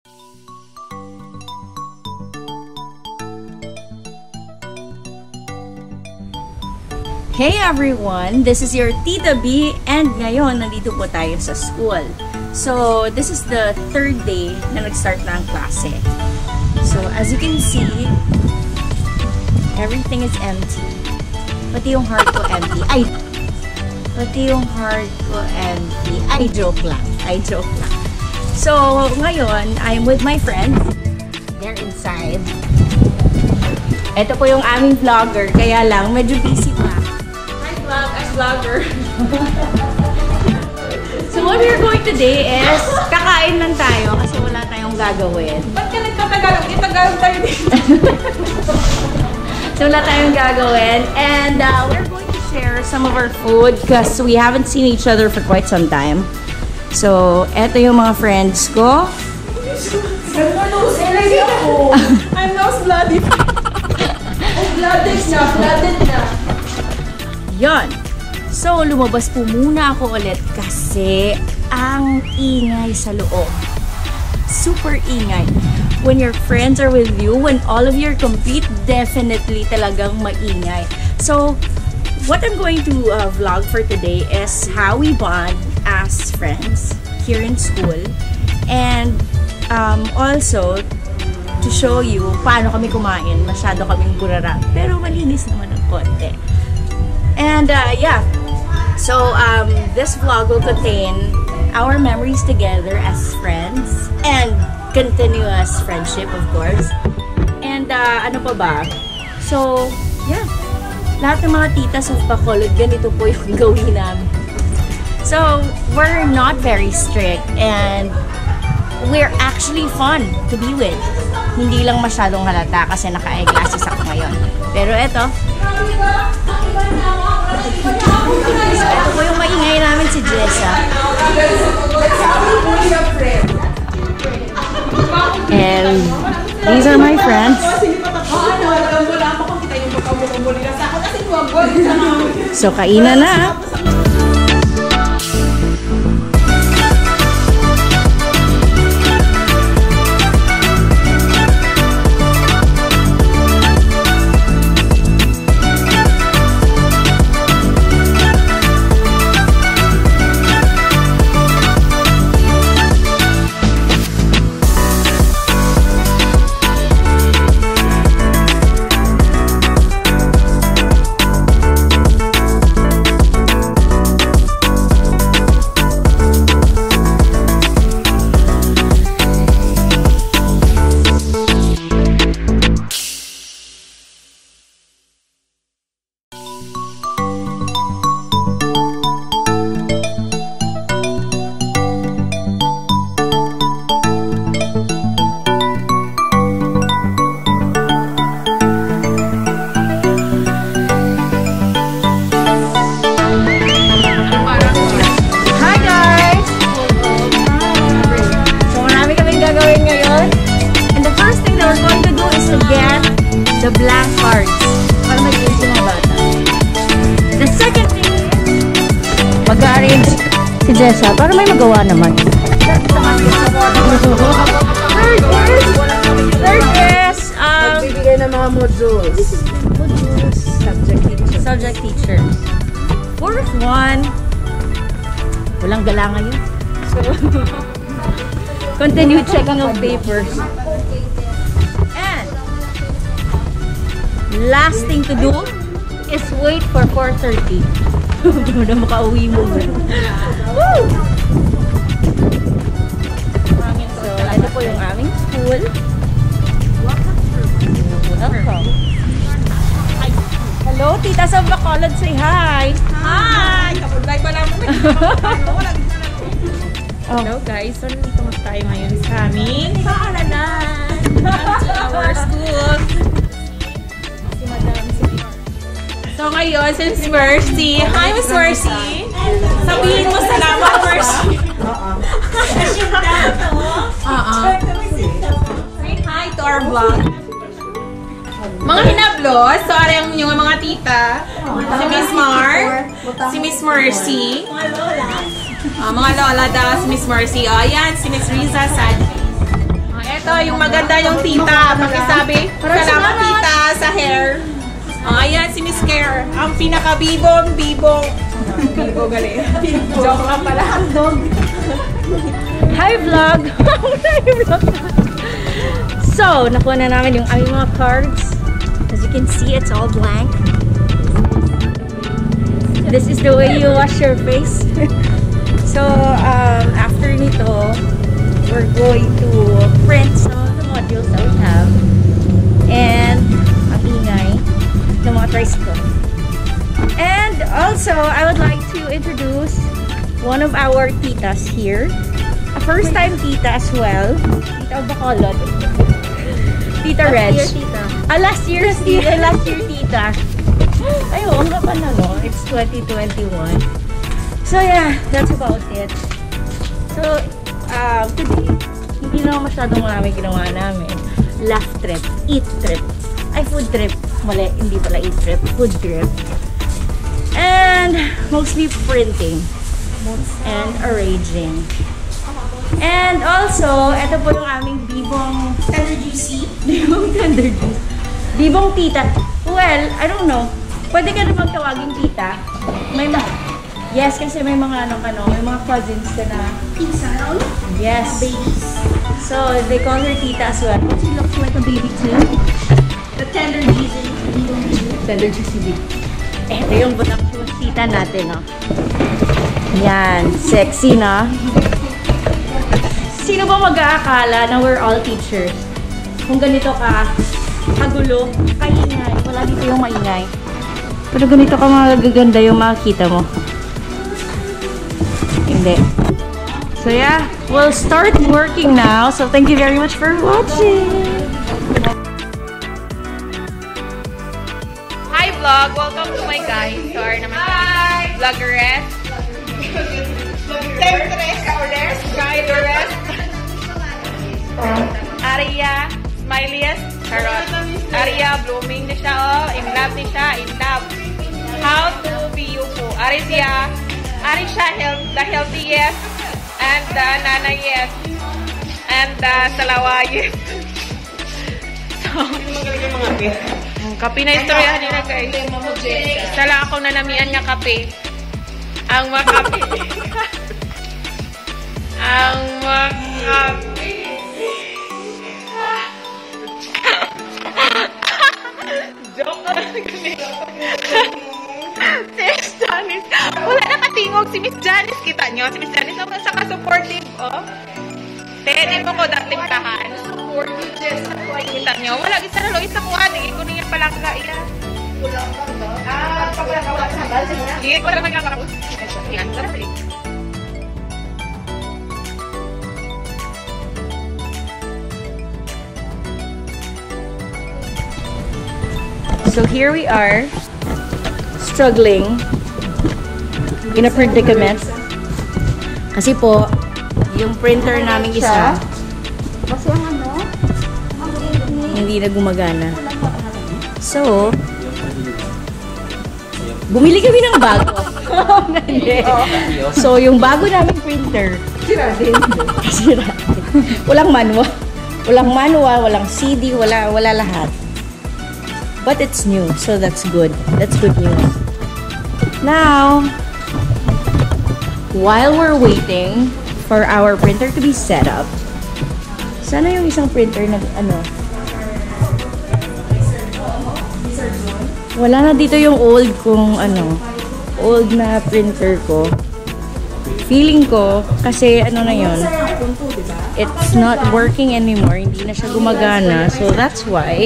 Hey everyone! This is your Tita B and ngayon nandito po tayo sa school. So, this is the third day na nag-start na ang klase. So, as you can see, everything is empty. Pati yung heart ko empty. Ay! Pati yung heart ko empty. Ay, joke lang. So, ngayon, I'm with my friends. They're inside. Ito po yung aming vlogger, kaya lang medyo busy pa. As vlogger. So what we're going today is kakain lang tayo kasi wala tayong gagawin. Ba't ka nagtatagalog? Itagalog tayo dito. So wala tayong gagawin and we're going to share some of our food because we haven't seen each other for quite some time. So eto yung mga friends ko. I'm nose bloody. Blooded na. Yon. So, lumabas po muna ako ulit kasi ang ingay sa loob. Super ingay. When your friends are with you, when all of you are complete, definitely talagang maingay. So, what I'm going to vlog for today is how we bond as friends here in school. And also, to show you paano kami kumain. Masyado kaming burara. Pero malinis naman ng konti. And yeah, so this vlog will contain our memories together as friends and continuous friendship, of course. And ano pa ba? So yeah, lahat ng mga titas of Bacolod, ganito po yung gawin namin. So we're not very strict and we're actually fun to be with. Hindi lang masyadong halata kasi naka-eyeglasses ako ngayon. Pero eto, ito po yung maingay namin si Jessa. And these are my friends. So kainan na. The blank cards para mag-use yung mga bata. The second thing, mag-arrange si Jessa para may magawa naman. Third is magbibigay ng mga modules. Subject teacher. Fourth one, walang gala ngayon. So, continue checking of papers. Last thing to do is wait for 4:30. Para makauwi mo. Woo! So, ito po yung aming school. Welcome. Hello, Tita sa Bacolod. Say hi. Hi! Kapag-vlog pa lang mo. Hello guys. So, nandito tayo ngayon sa aming paaralan. To our school. So ngayon, si Miss Mercy. Hi, Miss Mercy! Sabihin mo salamat, Mercy! Say hi to our vlog. Mga hinablos, so aram yung mga tita. Si Miss Mar, si Miss Mercy. Mga lola daw, si Miss Mercy. O, yan, si Miss Riza, sad. Ito, yung maganda yung tita. Pakisabi, salamat tita sa hair. Ayan, si Miss Care. Ang pinaka-bibong. Bibo galing. Joke lang pala. Hi vlog! Hi vlog! So, nakuha na namin yung aming mga cards. As you can see, it's all blank. This is the way you wash your face. So, after nito, we're going to print some of the modules that we have. And, ang ingay ng mga tricycle. And also, I would like to introduce one of our titas here. A first-time tita as well. Tita Bacolod. Tita Reg. Last year tita. Last year tita. Ayun, ang pa na, no? It's 2021. So yeah, that's about it. So, today, hindi naman masyadong marami ginawa namin. Laugh trip, eat trip. Ay, food trip. Mali, hindi pala eat trip. Food trip. And mostly printing. And arranging. And also, ito po yung aming bibong Tender juicy. Bibong tender juice. Bibong tita. Well, I don't know. Pwede ka naman tawaging tita. May yes, kasi may mga may mga cousins ka na. Pinsan? Yes. Babies. So, they call her tita as well. She looks like a baby too. The tender juicy. Tender juicy. Ito yung butang tita natin, no? Yan. Sexy, no? Sino ba mag-aakala na we're all teachers? Kung ganito ka, kagulo, kaingay, wala dito yung maingay. Pero ganito ka magaganda yung makikita mo. Hindi. So yeah, we'll start working now. So thank you very much for watching. Hi vlog! Welcome to my guys. So our naman vloggeress. Guideress. Aria, smiliest. Charot. Aria, blooming na siya, oh. In love ni siya, in love. How to be you po. Ari siya, the healthiest, and the nanayest, and the salawayest. So, kape na istoryahan nila, guys. Isa lang ako nanamian nga kape. Ang makape. Ang makape. Joke lang kami. Si Miss Janice. Wala nakatingog si Miss Janice. Kita nyo? Si Miss Janice naman sa ka-supportive, oh. Tene mo ko dating kahan. Supportive, Jess. Kita nyo? Wala, isa na lo. Isa ko ating. Iko niya palang kaya. Wala ka. Pagkakawa sa base niya. Hindi ko lang magkakawa. Yan, sarap eh. So here we are, struggling in a predicament. Kasi po, yung printer namin isa, hindi na gumagana. So, bumili kami ng bago. So, yung bago namin printer, sira din. Walang manual. Walang manual, walang CD, wala lahat. But it's new, so that's good. That's good news. Now, while we're waiting for our printer to be set up, sana yung isang printer na wala na dito yung old kong old na printer ko. Feeling ko, kasi na yun, it's not working anymore. Hindi na siya gumagana. So that's why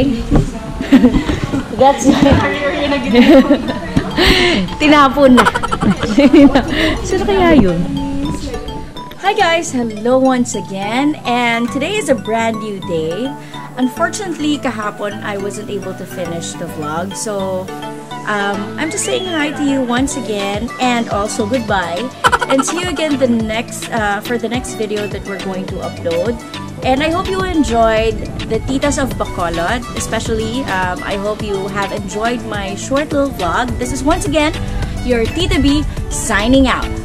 tinapon na. So kaya yun. Hi guys! Hello once again. And today is a brand new day. Unfortunately, kahapon I wasn't able to finish the vlog. So I'm just saying hi to you once again. And also goodbye. And see you again for the next video that we're going to upload. And I hope you enjoyed the Titas of Bacolod. Especially, I hope you have enjoyed my short little vlog. This is once again your Tita B signing out.